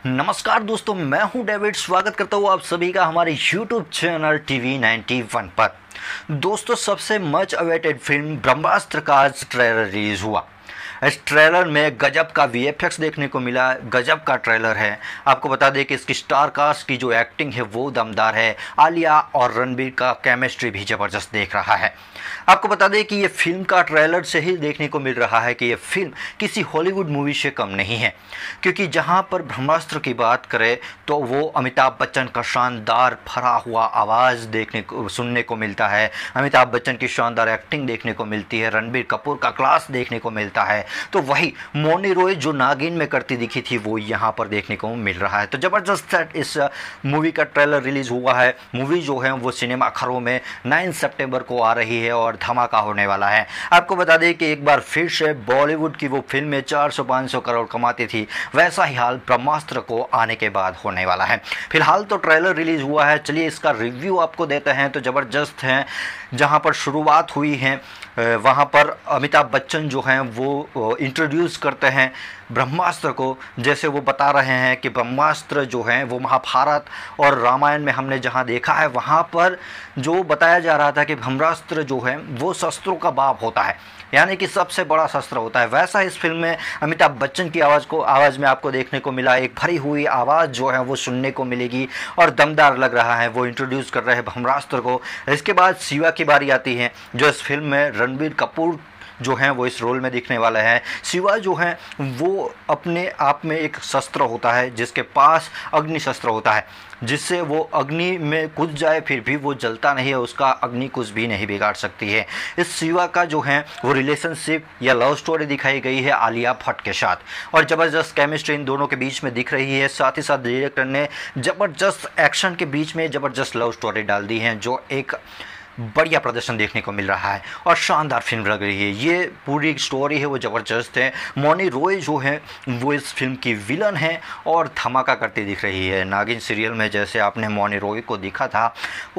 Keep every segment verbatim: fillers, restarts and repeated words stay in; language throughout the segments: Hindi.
नमस्कार दोस्तों, मैं हूं डेविड। स्वागत करता हूं आप सभी का हमारे YouTube channel TV ninety one पर। दोस्तों, सबसे मच अवेटेड फिल्म ब्रह्मास्त्र का आज ट्रेलर रिलीज हुआ। इस ट्रेलर में गजब का वीएफएक्स देखने को मिला, गजब का ट्रेलर है। आपको बता दें कि इसकी स्टार कास्ट की जो एक्टिंग है वो दमदार है। आलिया और रणबीर का केमिस्ट्री भी ज़बरदस्त देख रहा है। आपको बता दें कि ये फिल्म का ट्रेलर से ही देखने को मिल रहा है कि ये फिल्म किसी हॉलीवुड मूवी से कम नहीं है, क्योंकि जहां पर ब्रह्मास्त्र की बात करें तो वो अमिताभ बच्चन का शानदार भरा हुआ आवाज़ देखने को सुनने को मिलता है, अमिताभ बच्चन की शानदार एक्टिंग देखने को मिलती है, रणबीर कपूर का क्लास देखने को मिलता है। तो वही मौनी रॉय जो नागिन में करती दिखी थी वो यहाँ पर देखने को मिल रहा है। तो ज़बरदस्त इस मूवी का ट्रेलर रिलीज़ हुआ है। मूवी जो है वो सिनेमा घरों में नौ सितंबर को आ रही है और धमाका होने वाला है। आपको बता दें कि एक बार फिर से बॉलीवुड की वो फिल्में चार सौ पाँच सौ करोड़ कमाती थी, वैसा ही हाल ब्रह्मास्त्र को आने के बाद होने वाला है। फिलहाल तो ट्रेलर रिलीज़ हुआ है, चलिए इसका रिव्यू आपको देते हैं। तो ज़बरदस्त है। जहाँ पर शुरुआत हुई है वहाँ पर अमिताभ बच्चन जो हैं वो इंट्रोड्यूस करते हैं ब्रह्मास्त्र को। जैसे वो बता रहे हैं कि ब्रह्मास्त्र जो है वो महाभारत और रामायण में हमने जहाँ देखा है वहाँ पर जो बताया जा रहा था कि ब्रह्मास्त्र जो है वो शस्त्रों का बाप होता है, यानी कि सबसे बड़ा शस्त्र होता है। वैसा इस फिल्म में अमिताभ बच्चन की आवाज़ को आवाज़ में आपको देखने को मिला। एक भरी हुई आवाज़ जो है वो सुनने को मिलेगी और दमदार लग रहा है। वो इंट्रोड्यूस कर रहे हैं ब्रह्मास्त्र को। इसके बाद शिवा की बारी आती है, जो इस फिल्म में रणबीर कपूर जो हैं वो इस रोल में दिखने वाले हैं। शिवा जो हैं वो अपने आप में एक शस्त्र होता है, जिसके पास अग्नि शस्त्र होता है, जिससे वो अग्नि में कूद जाए फिर भी वो जलता नहीं है, उसका अग्नि कुछ भी नहीं बिगाड़ सकती है। इस शिवा का जो है वो रिलेशनशिप या लव स्टोरी दिखाई गई है आलिया भट्ट के साथ, और ज़बरदस्त केमिस्ट्री इन दोनों के बीच में दिख रही है। साथ ही साथ डायरेक्टर ने ज़बरदस्त एक्शन के बीच में ज़बरदस्त लव स्टोरी डाल दी है, जो एक बढ़िया प्रदर्शन देखने को मिल रहा है और शानदार फिल्म लग रही है। ये पूरी स्टोरी है वो ज़बरदस्त है। मौनी रॉय जो है वो इस फिल्म की विलन है और धमाका करती दिख रही है। नागिन सीरियल में जैसे आपने मौनी रॉय को देखा था,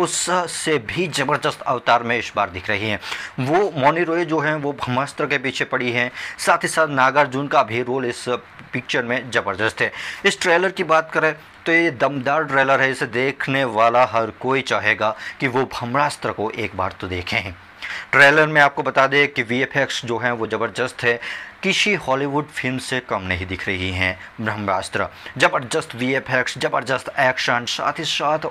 उससे भी ज़बरदस्त अवतार में इस बार दिख रही है। वो मौनी रॉय जो है वो ब्रह्मास्त्र के पीछे पड़ी है। साथ ही साथ नागार्जुन का भी रोल इस पिक्चर में ज़बरदस्त है। इस ट्रेलर की बात करें तो ये दमदार ट्रेलर है। इसे देखने वाला हर कोई चाहेगा कि वो ब्रह्मास्त्र को एक बार तो देखें। ट्रेलर में आपको बता दें कि वीएफएक्स जो हैं वो ज़बरदस्त है, किसी हॉलीवुड फिल्म से कम नहीं दिख रही हैं। ब्रह्मास्त्र ज़बरदस्त वीएफएक्स, ज़बरदस्त एक्शन, साथ ही साथ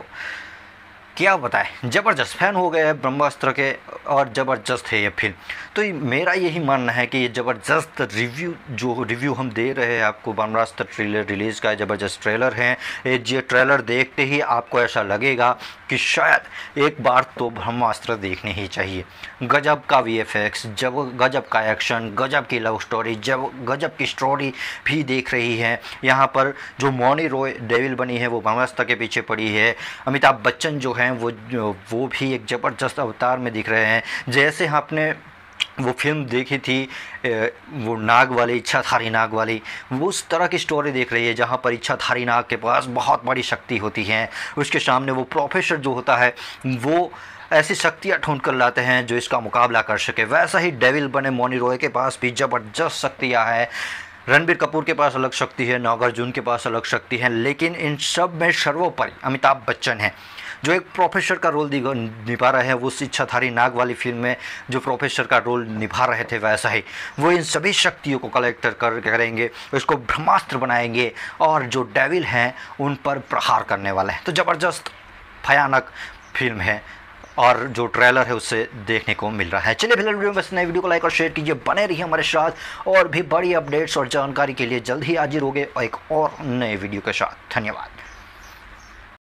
क्या बताएं, ज़बरदस्त फैन हो गए हैं ब्रह्मास्त्र के और ज़बरदस्त है ये फिल्म। तो मेरा यही मानना है कि ये ज़बरदस्त रिव्यू जो रिव्यू हम दे रहे हैं आपको, ब्रह्मास्त्र ट्रेलर रिलीज़ का ज़बरदस्त ट्रेलर है। ये ट्रेलर देखते ही आपको ऐसा लगेगा कि शायद एक बार तो ब्रह्मास्त्र देखनी ही चाहिए। गजब का वीएफएक्स, जब गजब का एक्शन, गजब की लव स्टोरी, जब गजब की स्टोरी भी देख रही है। यहाँ पर जो मौनी रॉय डेविल बनी है वो ब्रह्मास्त्र के पीछे पड़ी है। अमिताभ बच्चन जो हैं वो वो भी एक ज़बरदस्त अवतार में दिख रहे हैं। जैसे आपने वो फिल्म देखी थी वो नाग वाली, इच्छाधारी नाग वाली, वो उस तरह की स्टोरी देख रही है जहाँ पर इच्छाधारी नाग के पास बहुत बड़ी शक्ति होती है। उसके सामने वो प्रोफेसर जो होता है वो ऐसी शक्तियाँ ढूंढ कर लाते हैं जो इसका मुकाबला कर सके। वैसा ही डेविल बने मौनी रॉय के पास भी ज़बरदस्त शक्तियाँ हैं। रणबीर कपूर के पास अलग शक्ति है, नागार्जुन के पास अलग शक्ति है, लेकिन इन सब में सर्वोपरि अमिताभ बच्चन है जो एक प्रोफेसर का रोल निभा रहे हैं। वो इच्छाधारी नाग वाली फिल्म में जो प्रोफेसर का रोल निभा रहे थे, वैसा ही वो इन सभी शक्तियों को कलेक्ट कर करेंगे, उसको ब्रह्मास्त्र बनाएंगे और जो डेविल हैं उन पर प्रहार करने वाले हैं। तो ज़बरदस्त भयानक फिल्म है और जो ट्रेलर है उससे देखने को मिल रहा है। चलिए फिलहाल वीडियो में बस नए वीडियो को लाइक और शेयर कीजिए, बने रहिए हमारे साथ और भी बड़ी अपडेट्स और जानकारी के लिए जल्द ही हाजिर होंगे और एक और नए वीडियो के साथ। धन्यवाद।